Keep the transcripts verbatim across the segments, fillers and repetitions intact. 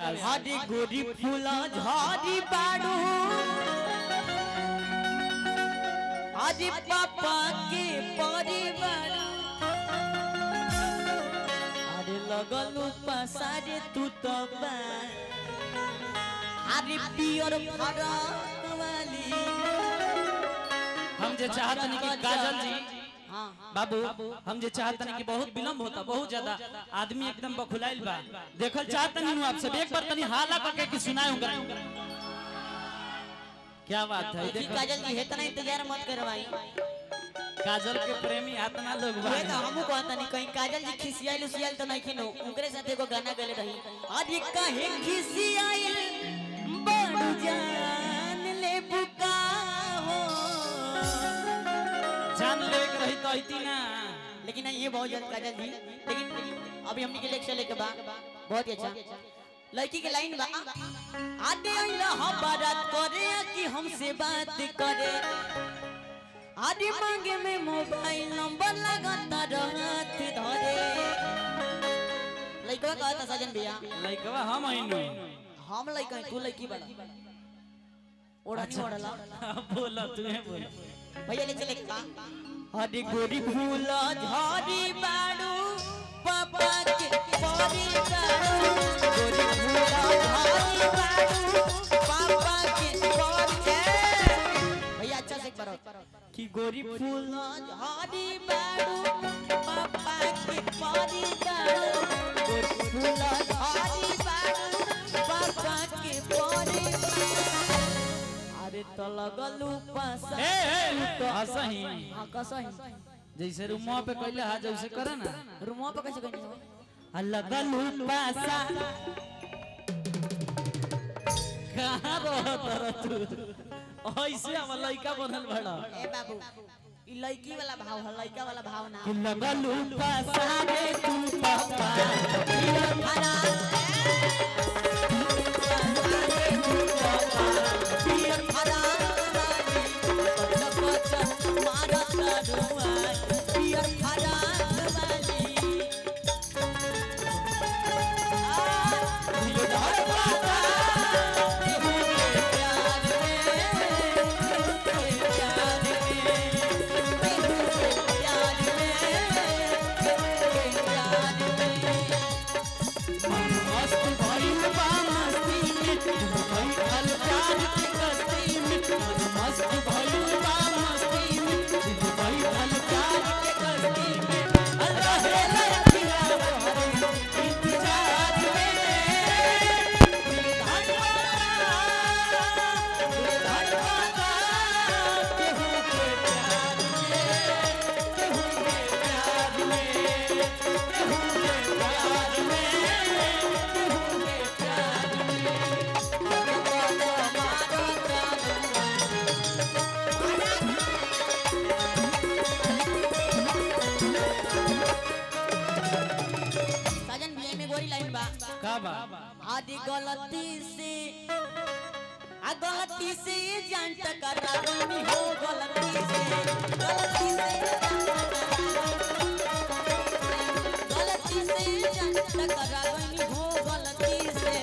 हरी गोरी फूला झाड़ी बाड़ू आज पापा के परिवार अरे लगलू पसारे तू तो अरे पियर फरक वाली हम जे चाहते नहीं कि काजल जी बाबू हम जे चाहते नहीं कि बहुत विलंब होता बहुत ज्यादा आदमी एकदम बखुलाइल बा देखल चाहते नहीं आप सब एक बार तनी हाला करके कि सुनाऊंगा क्या बात है देखो काजल जी इतना इंतजार मत करवाई काजल के प्रेमी इतना लोग बा ये तो हमहु कहता नहीं कहीं काजल जी खिसियाइल उसियाइल तो नहीं खिनो उनकरे साथे को गाना गले रही आज ये कहे खिसियाइल बड़ जान ले बुका हो जान ले रही तो इतनी ना लेकिन ये बहुत जल्द काजल जी लेकिन अभी हमने के लेक्चर लेके बा बहुत ही अच्छा लड़की के लाइन बा आदे आइला हम बात करे कि हमसे बात करे आदि मांगे में मोबाइल नंबर लगाता रहत धरे लड़का कहता सजन भैया लड़का हम आइनो हम लड़का तू लड़की बड़ा ओढ़ा नहीं ओढ़ला बोला तूने बोल भैया ले चले का हरी गोरी फूल झाड़ी बाड़ू पापा के परिवार गोरी फूल झाड़ी बाड़ू पापा के परिवार भैया अच्छा से करो कि गोरी फूल झाड़ी बाड़ू पापा के परिवार गोरी फूल झाड़ी बाड़ू पापा के परिवार अरे तो लगलू पासा ए ए तो हसही हां कसही जैसे रूमवा पे कहले हा जैसे करे ना रूमवा पे कैसे कहनी हो लगलू पासा कहां रहत र तू ऐसे हम लइका बनल बड़ा ए बाबू ई लड़की वाला भाव है लड़का वाला भाव ना लगलू पासा रे तू पापा हरा आदि गलती से आ गलती से जान टकरानी हो गलती से गलती से गलती से जान टकरानी हो गलती से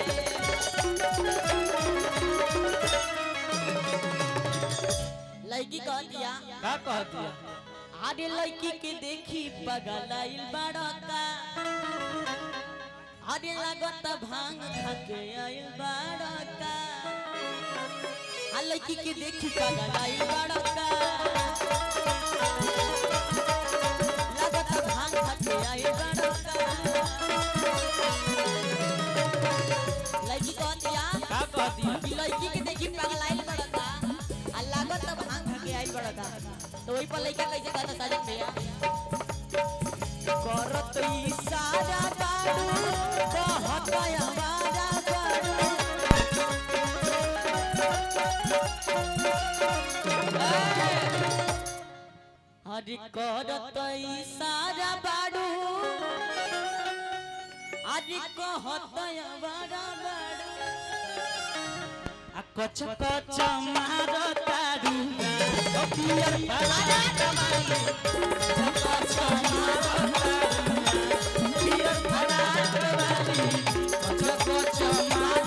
लड़की कह दिया का कह दिया आदि लड़की के देखी पगलाइल बड़ा का अरे लागत भांग खाके आइल बड़का आ लड़की के देखी पागल आइल बड़का लागत भांग खाके आइल बड़का लड़की कह दिया का कह दिया कि लड़की के देखी पागल आइल बड़का आ लागत भांग खाके आइल बड़का तो वही पर लड़का कैसे कहता साजन भैया करत इशारा बाड़ू कहत हमारा बाड़ू हरि करत इशारा बाड़ू हरि कहत हमारा बाड़ू आ कच कच मारो तारू ओ पियर फला कमाई कच मारो तारू पियर फला कमाई कच कच मारो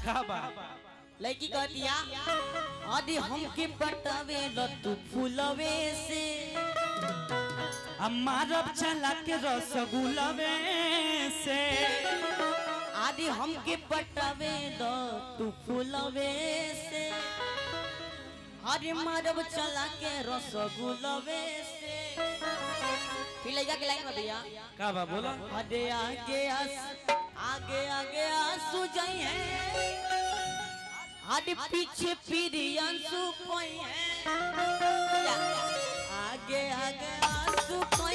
का बा लड़की कहतिया आदि हमके पटावे ल तू फूलवे से अम्मारब चला के रसगुलवे से आदि हमके पटावे ल तू फूलवे से अरे मारब चला के रसगुलवे से फिर लड़का के लाइन में भैया का बा बोला अरे आगे आस आगे आगे आंसू जाई है आगे पीछे पीरियंसू कोई है आगे आगे आंसू